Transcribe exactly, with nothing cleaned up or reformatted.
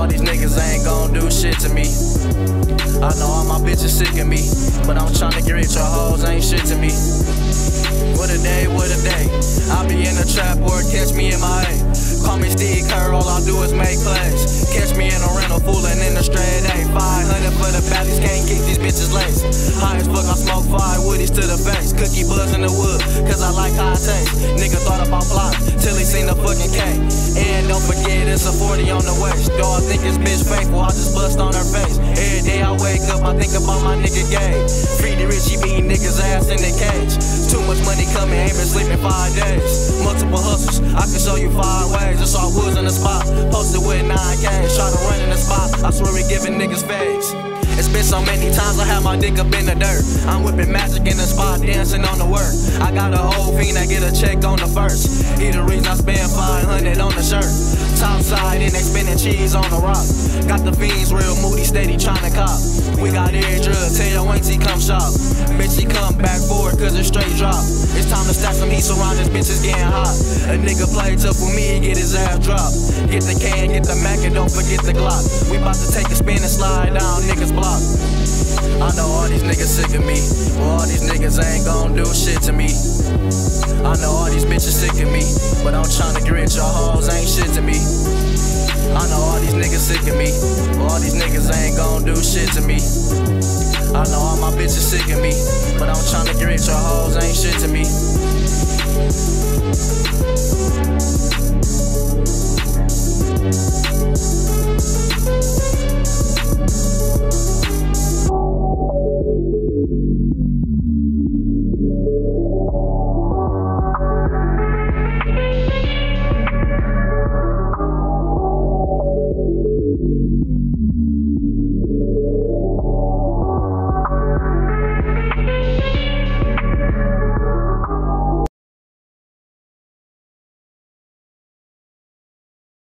all these niggas ain't gon' do shit to me. I know all my bitches sick of me, but I'm tryna get rich, your hoes ain't shit to me. What a day, what a day. I be in the trap or catch me in my A. Call me Steve Kerr, all I do is make plays. Catch me in a rental, fooling in the straight A. five hundred for the baddies, can't keep these bitches laced. High as fuck, I smoke five woodies to the face. Cookie buzz in the wood, cause I like how it tastes. Nigga thought about block, till he seen the fucking K. And don't forget, it's a forty on the waist. Though I think this bitch faithful, I just bust on her face. Every day I wake up, I think about my nigga Gage. Free the rich, he beating niggas ass in the cage. Too much money coming, ain't been sleeping five days. Multiple hustles, I can show you five ways. Just all woods in the spot, posted with nine K's. Try to run in the spot, I swear we giving niggas face. It's been so many times I had my dick up in the dirt. I'm whipping magic in the spot, dancing on the work. I got a whole fiend that get a check on the first. He the reason I spend five hundred on the shirt. Topside and they spinning cheese on the rock. Got the fiends real moody, steady tryna cop. We got every drug, tell your auntie come shop. Bitch, she come back forward cause it's straight drop. It's time to stack some heat around this bitch is getting hot. A nigga play tough with me, he get his ass dropped. Get the can, get the Mac, and don't forget the Glock. We bout to take a spin and slide down niggas block. I know all these niggas sick of me, well all these niggas ain't gon' do shit to me. I know all these bitches sick of me, but I'm tryna get rich, your hoes ain't shit to me. I know all these niggas sick of me, well all these niggas ain't gon' do shit to me. I know all my bitches sick of me, but I'm tryna get rich, your hoes ain't shit.